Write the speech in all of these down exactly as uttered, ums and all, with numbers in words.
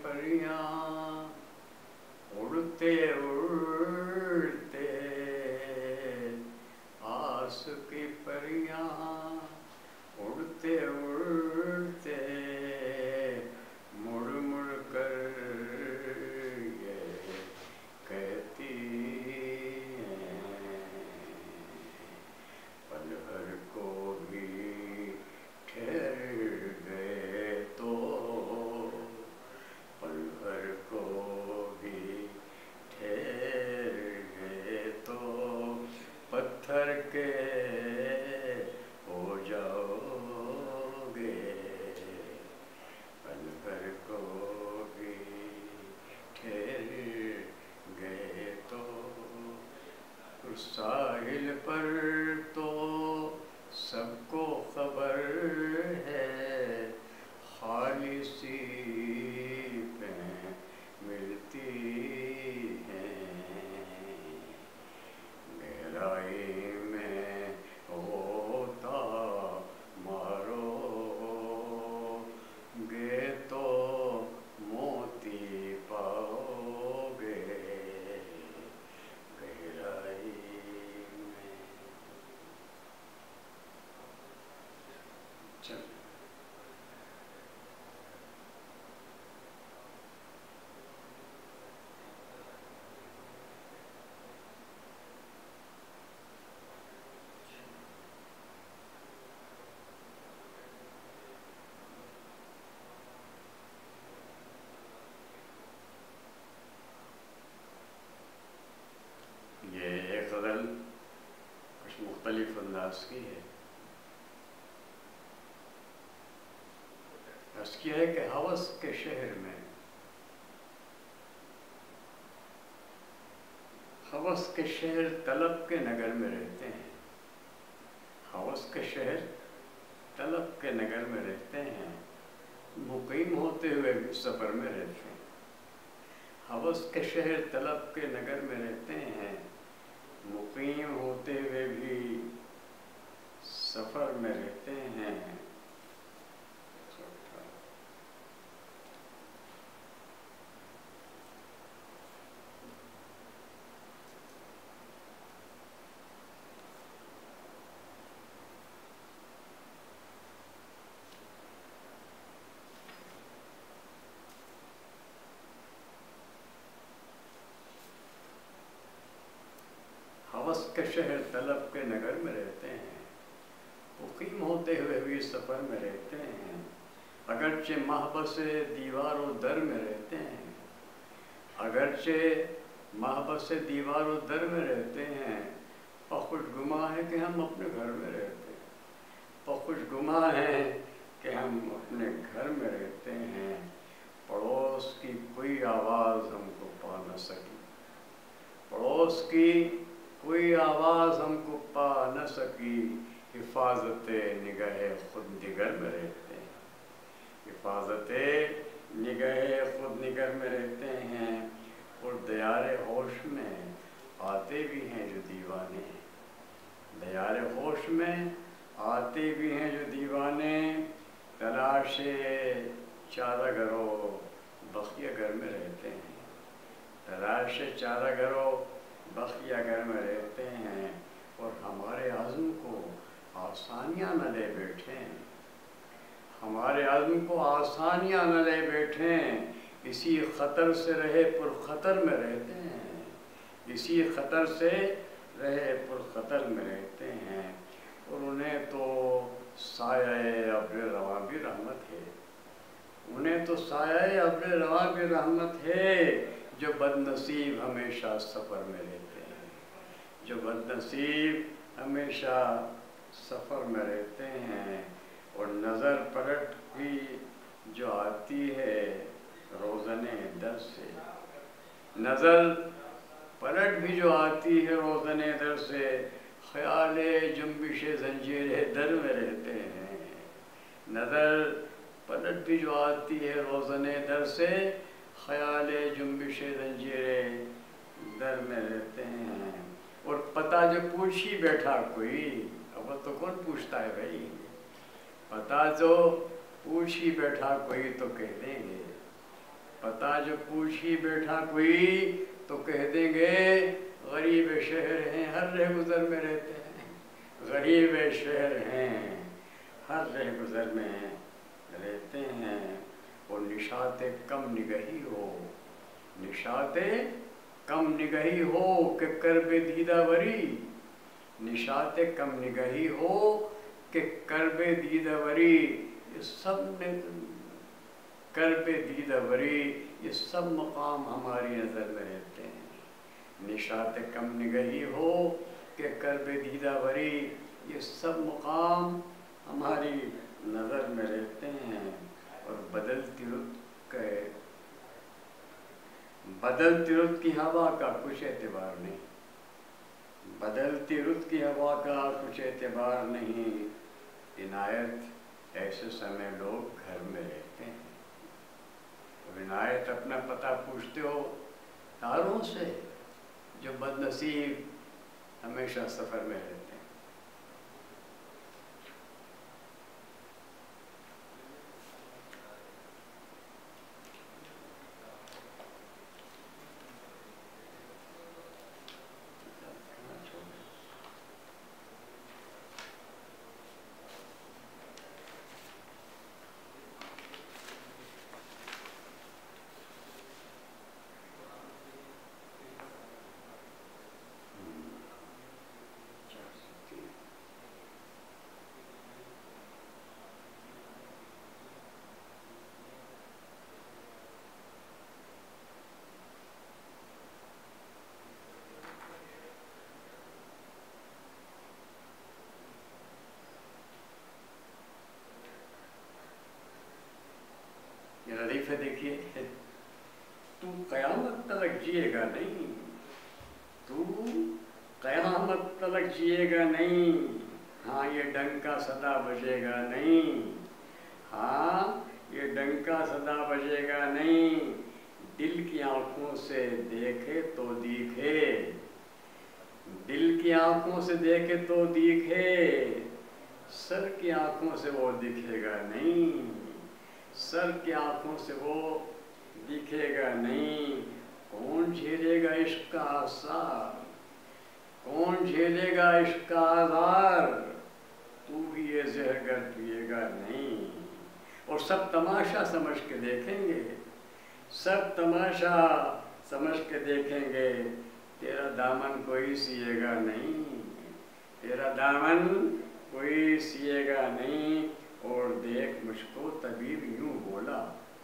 परियां उड़ते उड़ते आस की परियां उड़ते उड़ते मुड़ मुड़ कर ये कहती हैं पल भर को भी ठहर गए तो पल भर को भी ठहर गए तो पत्थर के हो जाओगे पल भर को भी ठहर गए तो उस साहिल पर तो सबको खबर है खाली सी मिलती हैं गहराई में होता मारो गे तो मोती पाओगे गहराई में। चल ये एक गज़ल कुछ मुख्तलिफ अंदाज की है। अर्ज़ किया है कि हवस के शहर में हवस के शहर तलब के नगर में रहते हैं हवस के शहर तलब के नगर में रहते हैं मुक़ीम होते हुए भी सफ़र में रहते हैं हवस के शहर तलब के नगर में रहते हैं मुक़ीम होते हुए भी सफ़र में रहते हैं। हवस के शहर तलब के नगर में रहते हैं मुक़ीम होते हुए भी सफ़र में रहते हैं अगरचे महबस दीवार व दर में रहते हैं अगरचे महबस दीवार व दर में रहते हैं और खुशगुमा है कि हम अपने घर में रहते हैं और खुशगुमा है कि हम अपने घर में रहते हैं पड़ोस की कोई आवाज़ हमको पा न सकी पड़ोस की कोई आवाज़ हमको पा न सकी हिफाजत निगाह खुद निगर में रहते हैं हिफाजत निगाह खुद निगर में रहते हैं और दयारे होश में आते भी हैं जो दीवाने दयारे होश में आते भी हैं जो दीवाने तलाशे चारागरो बखिया घर में रहते हैं तलाशे चारागरो बखिया घर में रहते हैं और हमारे आज़म को आसानियाँ न ले बैठे हमारे आज़म को आसानियाँ न ले बैठे इसी ख़तर से रहे पुरख़तर में रहते हैं इसी ख़तर से रहे पुरख़तर में रहते हैं और उन्हें तो साये अब्र रवा भी रहमत है उन्हें तो साये अब्र रवा भी रहमत है जो बदनसीब हमेशा सफ़र में रहते हैं जो बदनसीब हमेशा सफ़र में रहते हैं और नज़र पलट भी जो आती है रोज़ने दर से नज़र पलट भी जो आती है रोज़ने दर से ख़याल जुम्बिश ज़ंजीर दर में रहते हैं नज़र पलट भी जो आती है रोज़ने दर से ख़याल जुम्बिश ज़ंजीर दर में रहते हैं और पता जो पूछ ही बैठा कोई अब तो कौन पूछता है भाई पता जो पूछ ही बैठा कोई तो कह देंगे پتہ جو پوچھی بیٹھا کوئی تو کہہ دیں گے غریب شہر ہیں ہر رہ گزر میں رہتے ہیں، غریب شہر ہیں ہر رہ گزر میں رہتے ہیں۔ اور نشاط کم نگہی ہو، نشاط کم نگہی ہو کہ کرب دیدہ وری، نشاط کم نگہی ہو کہ کرب دیدہ وری، یہ سب نے کرب دیدہ وری یہ سب مقام ہماری نظر میں رہتے ہیں۔ نشاط کم نگہی ہو کہ کرب دیدہ وری، یہ سب مقام ہماری نظر میں رہتے ہیں۔ اور بدلتی رت کا بدلتی رت کی ہوا کا کچھ اعتبار نہیں، بدلتی رت کی ہوا کا کچھ اعتبار نہیں، عنایت ایسے سمے لوگ گھر میں رہتے ہیں۔ اور عنایت اپنا پتہ پوچھتے ہو تاروں سے جو بد نصیب ہمیشہ سفر میں رہتے ہیں۔ لطیفہ دیکھیے، تو قیامت تلک جیے گا نہیں، تو قیامت تلک جیے گا نہیں، ہاں یہ ڈنکا صدا بجے گا نہیں، ہاں یہ ڈنکا صدا بجے گا نہیں، دل کی آنکھوں سے دیکھے تو دیکھے، دل کی آنکھوں سے دیکھے تو دیکھے، سر کی آنکھوں سے وہ دکھے گا نہیں، سر کی آنکھوں سے وہ دکھے گا نہیں۔ کون جھیلے گا عشق کا آثار، کون جھیلے گا عشق کا آزار، تو بھی یہ زہر گر پیے گا نہیں۔ اور سب تماشا سمجھ کے دیکھیں گے، سب تماشا سمجھ کے دیکھیں گے، تیرا دامن کوئی سیے گا نہیں، تیرا دامن کوئی سیے گا نہیں۔ اور دیکھ مجھ کو طبیب یوں بولا،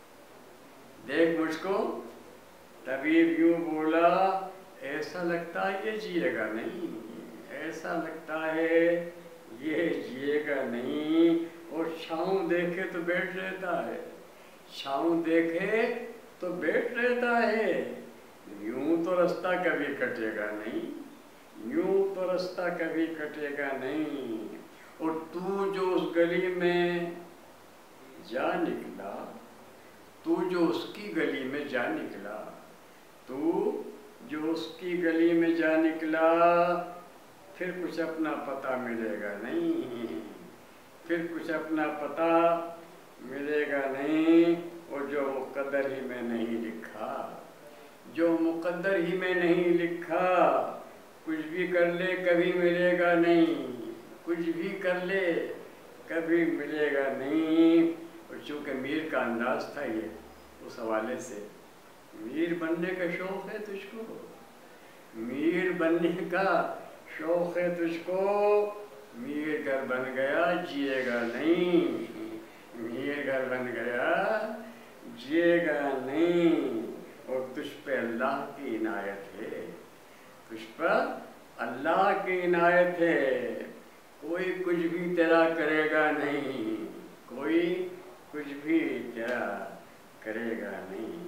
دیکھ مجھ کو طبیب یوں بولا، ایسا لگتا ہے یہ جیے گا نہیں، ایسا لگتا ہے یہ جیے گا نہیں۔ اور چھاؤں دیکھے تو بیٹھ رہتا ہے، چھاؤں دیکھے تو بیٹھ رہتا ہے، یوں تو رستہ کبھی کٹے گا نہیں، یوں تو رستہ کبھی کٹے گا نہیں۔ اور تو جو اس گلی میں جا نکلا، تو جو اس کی گلی میں جا نکلا، تو جو اس کی گلی میں جا نکلا، پھر کچھ اپنا پتہ ملے گا نہیں، پھر کچھ اپنا پتہ ملے گا نہیں۔ اور جو مقدر ہی میں نہیں لکھا، جو مقدر ہی میں نہیں لکھا، کچھ بھی کر لے کبھی ملے گا نہیں، کچھ بھی کر لے کبھی ملے گا نہیں۔ اور چونکہ میر کا انداز تھا یہ، اس حوالے سے میر بننے کا شوق ہے تجھ کو، میر بننے کا شوق ہے تجھ کو، میر گھر بن گیا جیے گا نہیں، میر گھر بن گیا جیے گا نہیں۔ اور تجھ پہ اللہ کی عنایت ہے، تجھ پر اللہ کی عنایت ہے، کوئی کچھ بھی تیرا کرے گا نہیں، کوئی کچھ بھی تیرا کرے گا نہیں۔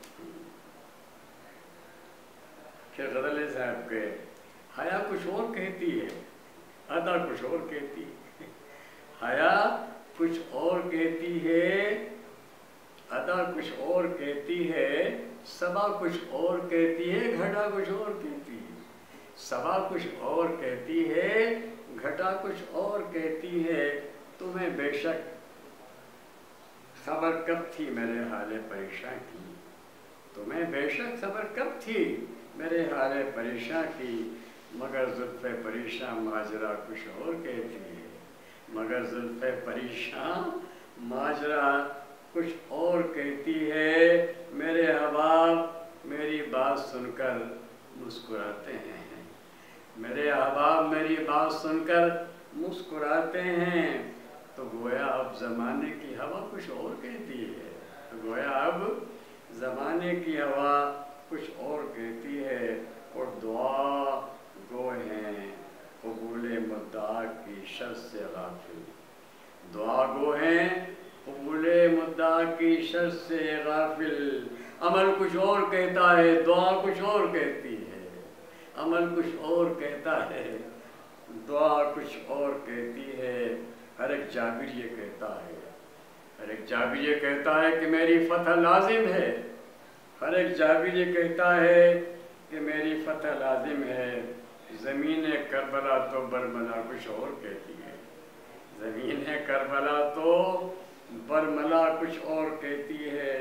پھر غزل صاحب کے حیا کچھ اور کہتی ہے، ادا کچھ اور کہتی ہے، حیا کچھ اور کہتی ہے، ادا کچھ اور کہتی ہے، صبا کچھ اور کہتی ہے، گھٹا کچھ اور کہتی ہے، صبا کچھ اور کہتی ہے، گھٹا کچھ اور کہتی ہے، تمہیں بے شک خبر کب تھی میرے حال پریشاں کی، تمہیں بے شک خبر کب تھی میرے حال پریشاں کی، مگر زلف پریشاں ماجرا کچھ اور کہتی ہے، مگر زلف پریشاں ماجرا کچھ اور کہتی ہے۔ میرے احباب میری بات سن کر مسکراتے ہیں، میرے احباب میری بات سن کر مسکراتے ہیں، تو گویا اب زمانے کی ہوا کچھ اور کہتی ہے، تو گویا اب زمانے کی ہوا کچھ اور کہتی ہے، اور دعا گو ہیں قبول مدعا کی شرط سے غافل، دعا گو ہیں قبول مدعا کی شرط سے غافل۔ عمل کچھ اور کہتا ہے، دعا کچھ اور کہتی ہے، عمل کچھ اور کہتا ہے، دعا کچھ اور کہتی ہے۔ ہر ایک جابر یہ کہتا ہے، ہر ایک جابر یہ کہتا ہے کہ میری فتح لازم ہے، ہر ایک جابر یہ کہتا ہے کہ میری فتح لازم ہے۔ زمین کربلا تو برملا کچھ اور کہتی ہے، زمین کربلا تو برملا کچھ اور کہتی ہے۔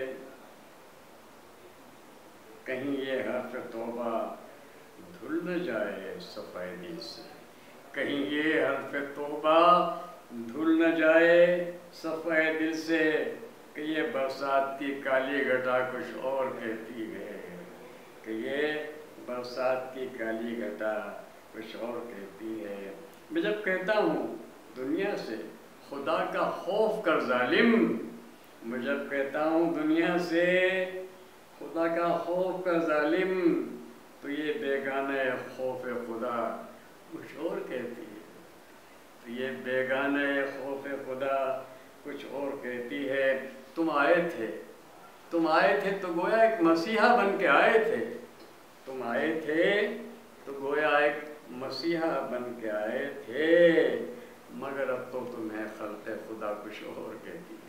کہیں یہ حرف توبہ دھل نہ جائے صفائے دل سے، کہیں یہ حرف توبہ دھل نہ جائے صفائے دل سے، کہ یہ برسات کی کالی گھٹا کچھ اور کہتی ہے، کہ یہ برسات کی کالی گھٹا کچھ اور کہتی ہے۔ میں جب کہتا ہوں دنیا سے خدا کا خوف کر ظالم، میں جب کہتا ہوں دنیا سے خدا کا خوف کر ظالم، تو یہ بیگانہ خوف خدا کچھ اور کہتی ہے، تو یہ بیگانہ خوف خدا کچھ اور کہتی ہے۔ تم آئے تھے تم آئے تھے تو گویا ایک مسیحا بن کے آئے تھے، تم آئے تھے تو گویا ایک مسیحا بن کے آئے تھے، مگر اب تو تمہیں خلق خدا کچھ اور کہتی ہے۔